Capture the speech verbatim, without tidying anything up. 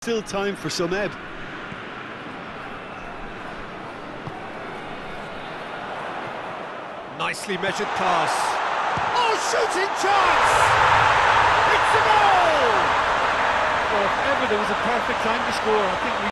still time for some ebb. Nicely measured pass. Oh, shooting chance! It's a goal! Well, if ever there was a perfect time to score, I think we